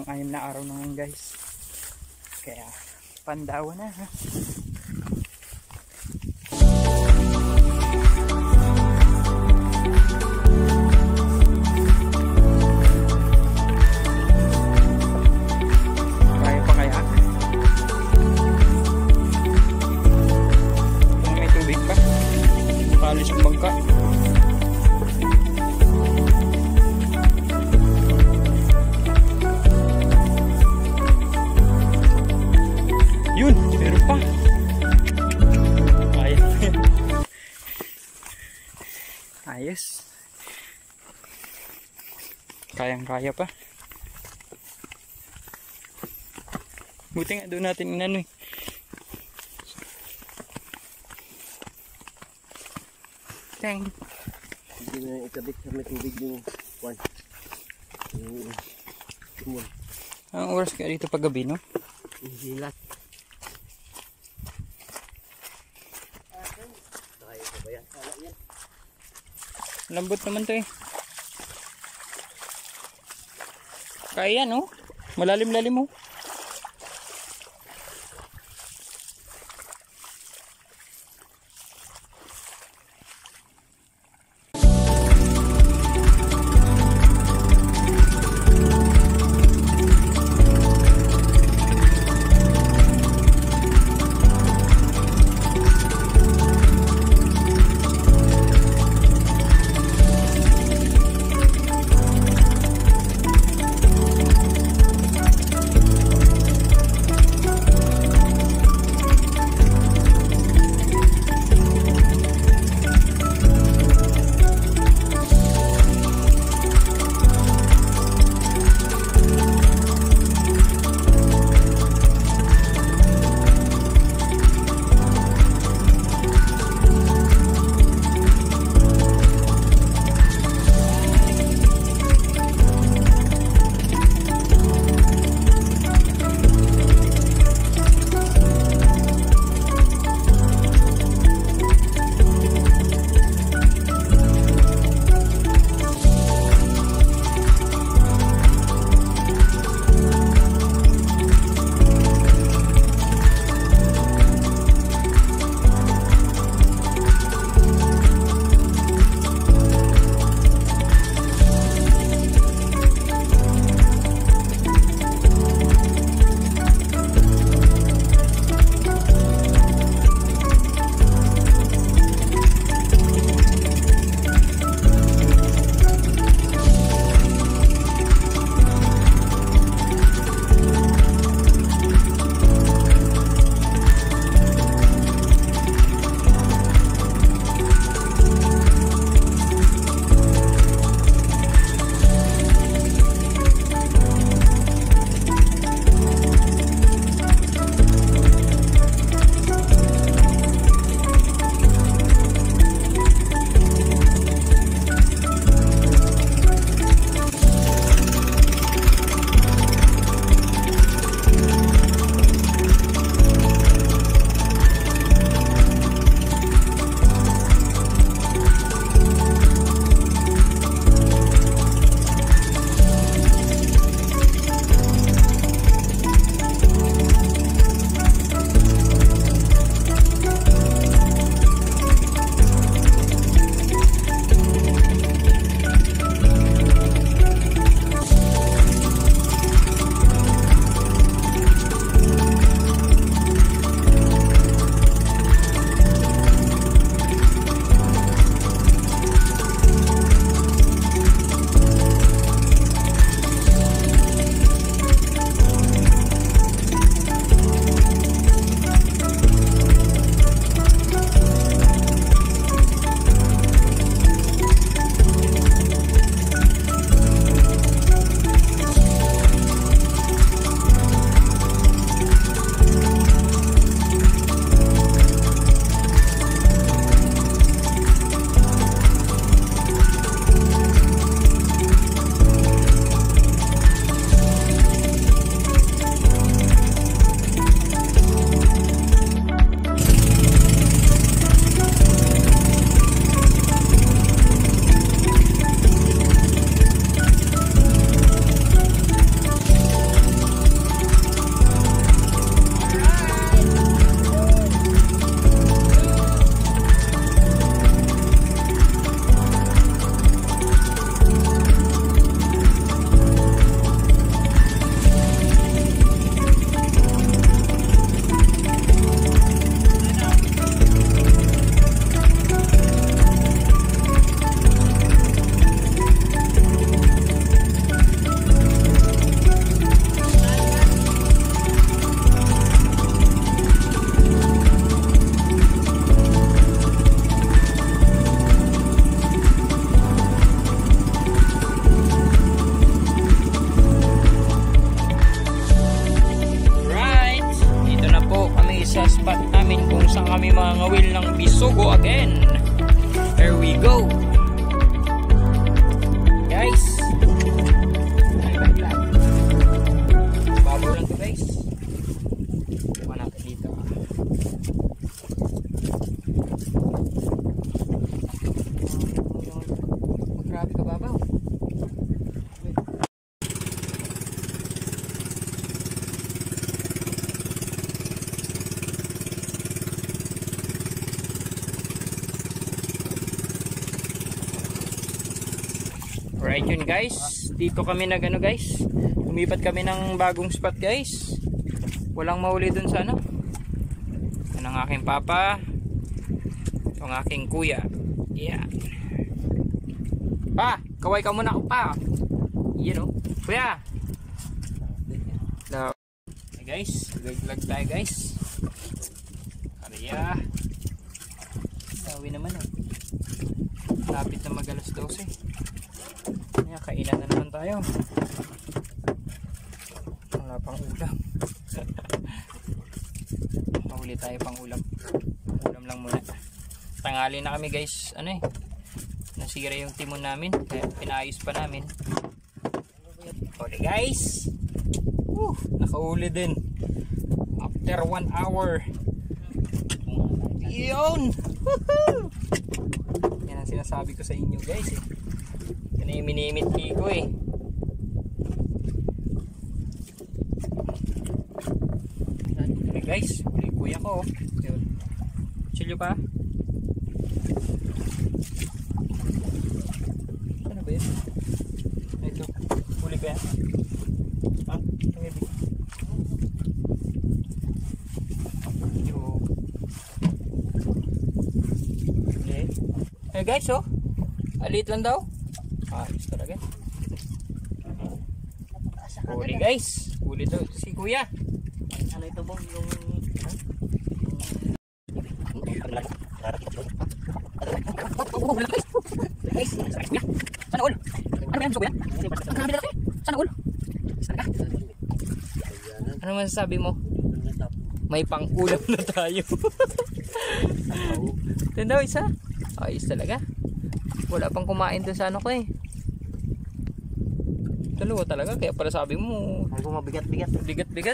Pang-anim na araw na ngayon guys. Kaya pandawa na ha. Kaya pa kaya? Kung may tubig pa, paano siyang bangka? Yun, meron pa. Ayos. Kayang-kaya pa. Buti nga doon natin inano eh. Tang. Hindi na ikabit sa may tubig yung one. Yung Ang oras kaya dito paggabi, no? hilat. Lambot naman to eh. Kaya no? Malalim-lalim mo. kami mga ngawil ng Bisugo again. Here we go. Guys. Bago lang to guys. Wala natin dito. Grabe ka babaw. Right yun guys, dito kami nagano guys, lumipat kami ng bagong spot guys. Walang mahuli dun sa ano. Yan ang aking papa, ang aking kuya. Yan. Pa, kaway ka muna pa. Yan o, kuya. Hello. Hey guys, lag tayo guys. Ariya. Dawi naman o. Lapit na mag-alas 12. Kainan na naman tayo. Wala pang ulam. Mahuli tayo pang ulam. Ulam lang muna. Tanghali na kami guys. Ano eh, nasira yung timon namin, kaya pinayos pa namin. Huli guys. Nakahuli din after 1 hour. Yun. Yan ang sinasabi ko sa inyo guys eh. Yan yung minimit ko eh. Okay guys, huli kuya ko. Yun. Chilyo pa. Ano ba yun? Ito, huli ko yan. Ha? Maybe. Yo. Okay. Hey guys oh, alit lang daw. Ayos talaga. Huli guys. Huli daw si kuya. Ano ito bang yung... Sana all. Ano ba yan kuya? Sana all. Ano masasabi mo? May pang-ulam na tayo. Ito daw isa. Ayos talaga. Wala pang kumain doon sa ano ko eh. Dalawa talaga, kaya pala sabi mo Ay kung mabigat-bigat. Bigat-bigat.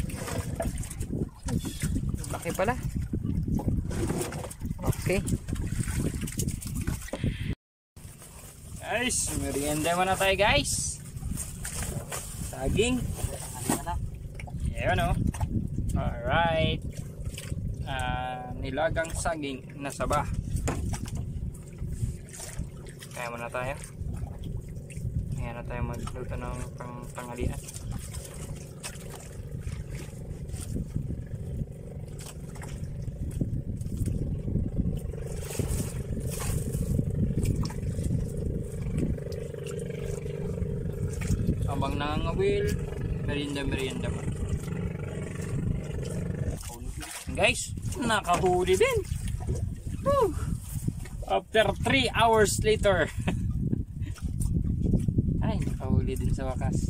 Laki pala. Okay. Guys, merienda muna tayo guys. Saging. Ayan o. Alright. Nilagang saging na saba. Kaya muna tayo. Kaya na tayo magluto ng panghalian. Habang nangangawil, merienda mo. Guys, nakahuli din. Woo! After 3 hours later. Ay, nakahuli din sa wakas.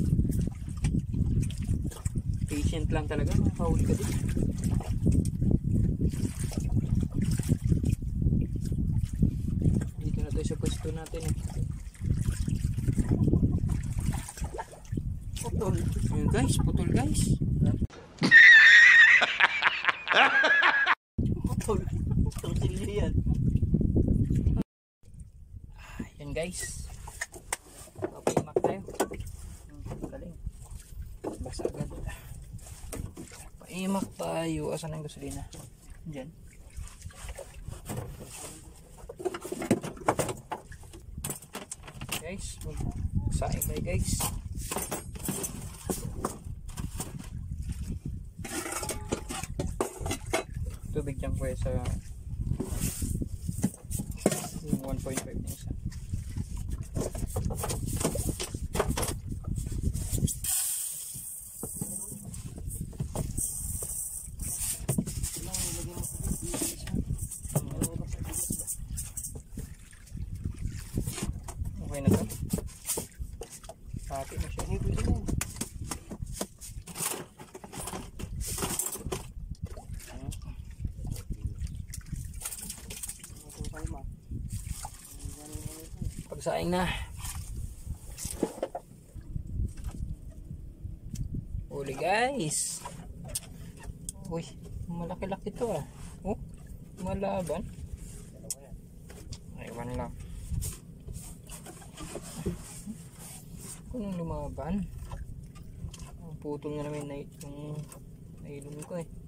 Patient lang talaga, nakahuli ka din. Dito na tayo sa pwesto natin eh. Putol. Ayun guys, putol guys. Putol. Putol sili yan. Yan guys. Papimak tayo. Galing. Basa agad. Paimak tayo. Asan ang gasolina? Diyan. Guys, magsaing tayo guys. Tubig dyan po sa yung 1.5 na isa. Okay na to. Pati na siya. Saing na. Huli guys. Uy, malaki-laki to ah. Oh, malaban. Aywan lang. Kung lumaban. Putol nga naman na yung nailon ko eh.